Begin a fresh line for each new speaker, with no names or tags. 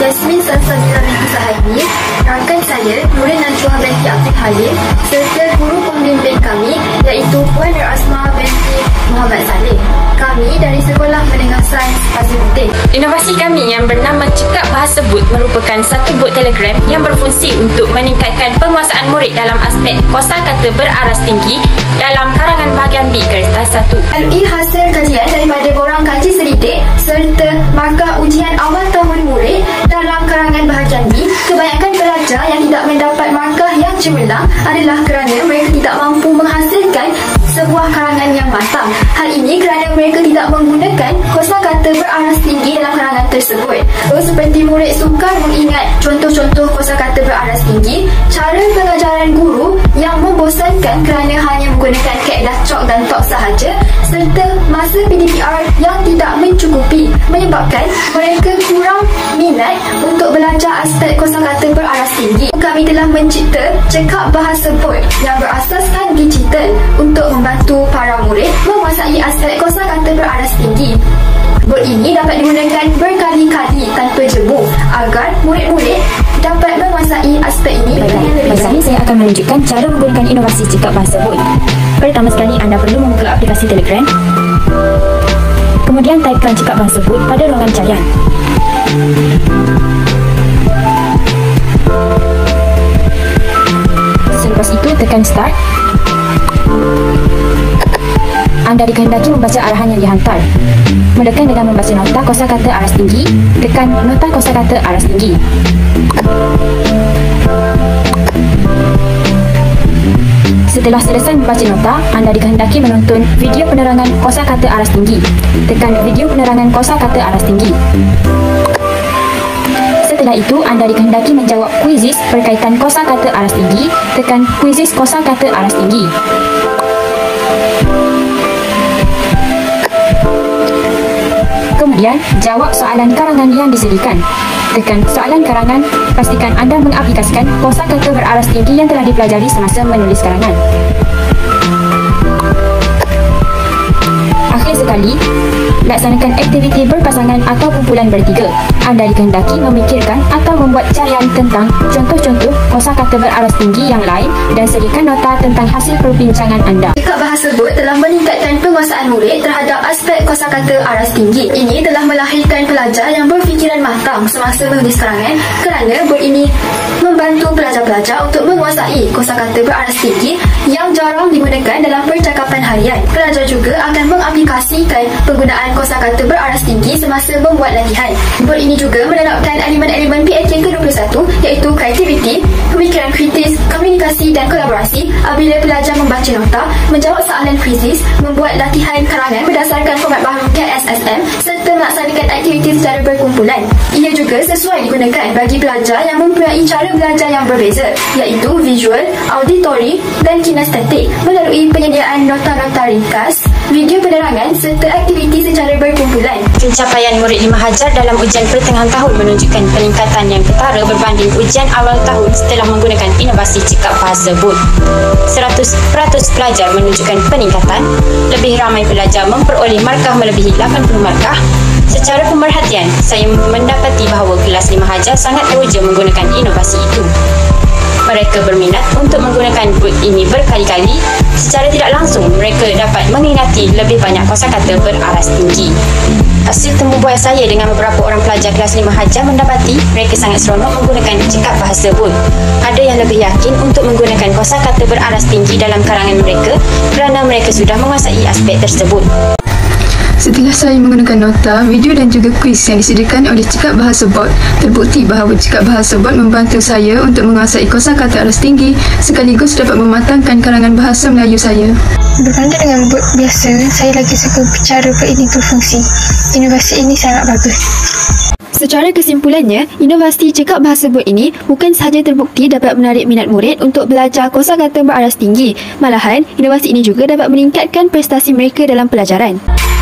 Yasmin Salsabila binti Sahaini, rakan saya Nurin Najwa binti Afiq Halim serta guru pembimbing kami iaitu Puan Asma binti Muhammad Saleh. Kami dari Sekolah Menengah Sains Pasir Putih.
Inovasi kami yang bernama Cekap Bahasa Bot merupakan satu bot telegram yang berfungsi untuk meningkatkan penguasaan murid dalam aspek kosakata beraras tinggi dalam karangan bahagian B kertas 1.
Melalui hasil kajian daripada borang kaji selidik serta markah ujian awal tahun murid dalam karangan bahagian B, kebanyakan pelajar yang tidak mendapat markah yang cemerlang adalah kerana mereka tidak mampu menghasilkan sebuah karangan yang matang. Hal ini kerana mereka tidak menggunakan kosakata beraras tinggi dalam karangan tersebut. Seperti murid sukar mengingat contoh-contoh kosakata beraras tinggi, cara pengajaran guru yang membosankan kerana hanya menggunakan kaedah chalk dan tok sahaja, serta masa PDPR yang tidak mencukupi menyebabkan mereka kurang minat untuk belajar aspek kosakata beraras tinggi. Kami telah mencipta Cekap Bahasa Bot yang berasaskan digital untuk membantu para murid menguasai aspek kosakata beraras tinggi. Bot ini dapat digunakan berkali-kali tanpa jemu agar murid-murid dapat menguasai aspek ini.
Baiklah, ini saya akan menunjukkan cara menggunakan inovasi Cekap Bahasa Bot. Pertama sekali, anda perlu membuka aplikasi Telegram. Kemudian taipkan Cekap Bahasa Bot pada ruangan carian. Selepas itu, tekan Start. Anda dikehendaki membaca arahan yang dihantar. Mulakan dengan membaca nota kosakata aras tinggi. Tekan nota kosakata aras tinggi. Setelah selesai membaca nota, anda dikehendaki menonton video penerangan kosakata aras tinggi. Tekan video penerangan kosakata aras tinggi. Setelah itu, anda dikehendaki menjawab kuisis berkaitan kosakata aras tinggi. Tekan kuisis kosakata aras tinggi. Kemudian, jawab soalan karangan yang disediakan. Tekan soalan karangan, pastikan anda mengaplikasikan kosakata beraras tinggi yang telah dipelajari semasa menulis karangan. Akhir sekali, laksanakan aktiviti berpasangan atau kumpulan bertiga. Anda dikehendaki memikirkan atau membuat carian tentang contoh-contoh kosakata beraras tinggi yang lain dan sediakan nota tentang hasil perbincangan anda.
Cekap Bahasa Bot telah meningkatkan penguasaan murid terhadap aspek kosakata aras tinggi. Ini telah melahirkan pelajar yang berfikiran matang semasa menulis karangan kerana bot ini membantu pelajar-pelajar untuk menguasai kosakata beraras tinggi yang jarang digunakan dalam percakapan harian. Pelajar juga akan mengaplikasikan penggunaan kosakata beraras tinggi semasa membuat latihan. Bot ini juga menerapkan elemen-elemen PAK ke-21 iaitu kreativiti, pemikiran kritis, komunikasi dan kolaborasi apabila pelajar membaca nota, menjawab soalan kuisis, membuat latihan karangan berdasarkan format baharu KSSM serta melaksanakan aktiviti secara berkumpulan. Ia juga sesuai digunakan bagi pelajar yang mempunyai cara belajar yang berbeza iaitu visual, auditory dan kinestetik melalui penyediaan nota-nota ringkas, video penerangan serta aktiviti secara berkumpulan.
Pencapaian murid 5 Hajar dalam ujian pertengahan tahun menunjukkan peningkatan yang ketara berbanding ujian awal tahun setelah menggunakan inovasi Cekap Bahasa Bot. 100% pelajar menunjukkan peningkatan, lebih ramai pelajar memperoleh markah melebihi 80 markah. Secara pemerhatian, saya mendapati bahawa kelas 5 Hajar sangat teruja menggunakan inovasi itu. Mereka berminat untuk menggunakan bot ini berkali-kali. Secara tidak langsung, mereka dapat mengingati lebih banyak kosakata beraras tinggi. Hasil temubuat saya dengan beberapa orang pelajar kelas 5 Hajar mendapati mereka sangat seronok menggunakan Cekap Bahasa Bot. Ada yang lebih yakin untuk menggunakan kosakata beraras tinggi dalam karangan mereka kerana mereka sudah menguasai aspek tersebut.
Setelah saya menggunakan nota, video dan juga kuis yang disediakan oleh Cekap Bahasa Bot, terbukti bahawa Cekap Bahasa Bot membantu saya untuk menguasai kosakata aras tinggi sekaligus dapat mematangkan karangan bahasa Melayu saya.
Berbanding dengan bot biasa, saya lagi suka cara bot ini berfungsi. Inovasi ini sangat bagus.
Secara kesimpulannya, inovasi Cekap Bahasa Bot ini bukan sahaja terbukti dapat menarik minat murid untuk belajar kosakata beraras tinggi, malahan inovasi ini juga dapat meningkatkan prestasi mereka dalam pelajaran.